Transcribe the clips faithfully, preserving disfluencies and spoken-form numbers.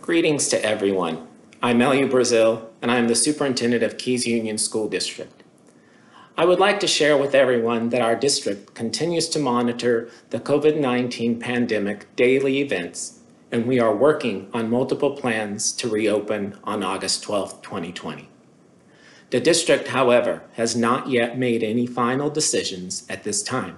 Greetings to everyone. I'm Elio Brazil, and I'm the superintendent of Keys Union School District. I would like to share with everyone that our district continues to monitor the COVID nineteen pandemic daily events, and we are working on multiple plans to reopen on August twelfth, twenty twenty. The district, however, has not yet made any final decisions at this time.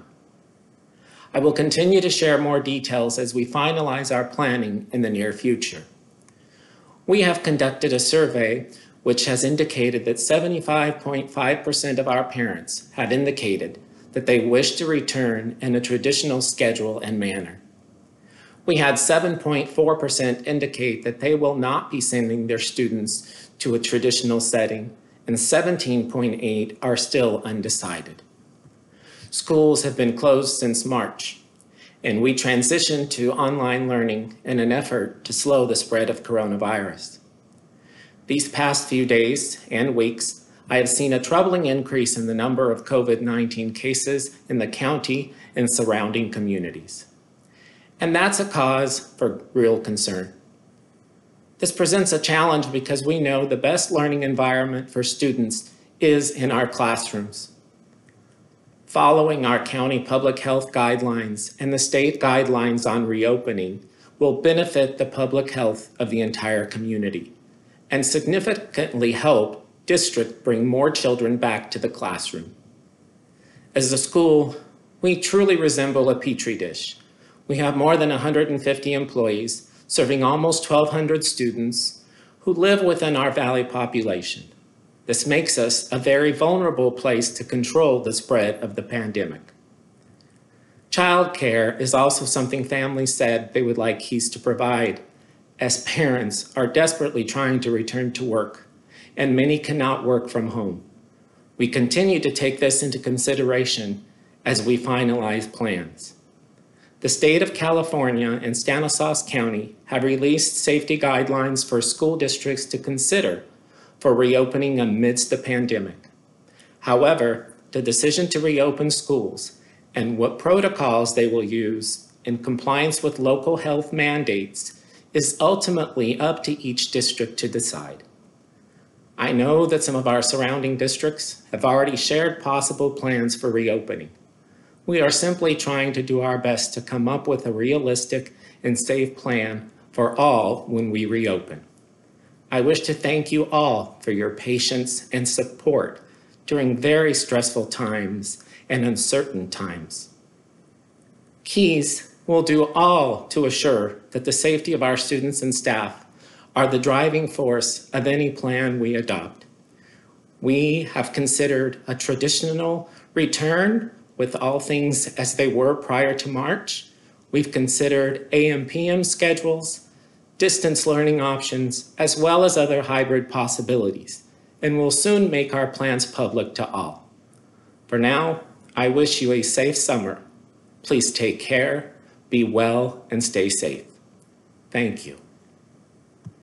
I will continue to share more details as we finalize our planning in the near future. We have conducted a survey which has indicated that seventy-five point five percent of our parents have indicated that they wish to return in a traditional schedule and manner. We had seven point four percent indicate that they will not be sending their students to a traditional setting, and seventeen point eight percent are still undecided. Schools have been closed since March, and we transitioned to online learning in an effort to slow the spread of coronavirus. These past few days and weeks, I have seen a troubling increase in the number of COVID nineteen cases in the county and surrounding communities. And that's a cause for real concern. This presents a challenge because we know the best learning environment for students is in our classrooms. Following our county public health guidelines and the state guidelines on reopening will benefit the public health of the entire community and significantly help district bring more children back to the classroom. As a school, we truly resemble a petri dish. We have more than one hundred fifty employees serving almost twelve hundred students who live within our valley population. This makes us a very vulnerable place to control the spread of the pandemic. Childcare is also something families said they would like Keys to provide, as parents are desperately trying to return to work, and many cannot work from home. We continue to take this into consideration as we finalize plans. The state of California and Stanislaus County have released safety guidelines for school districts to consider for reopening amidst the pandemic. However, the decision to reopen schools and what protocols they will use in compliance with local health mandates is ultimately up to each district to decide. I know that some of our surrounding districts have already shared possible plans for reopening. We are simply trying to do our best to come up with a realistic and safe plan for all when we reopen. I wish to thank you all for your patience and support during very stressful times and uncertain times. Keys will do all to assure that the safety of our students and staff are the driving force of any plan we adopt. We have considered a traditional return with all things as they were prior to March. We've considered A M P M schedules, distance learning options, as well as other hybrid possibilities, and we'll soon make our plans public to all. For now, I wish you a safe summer. Please take care, be well, and stay safe. Thank you.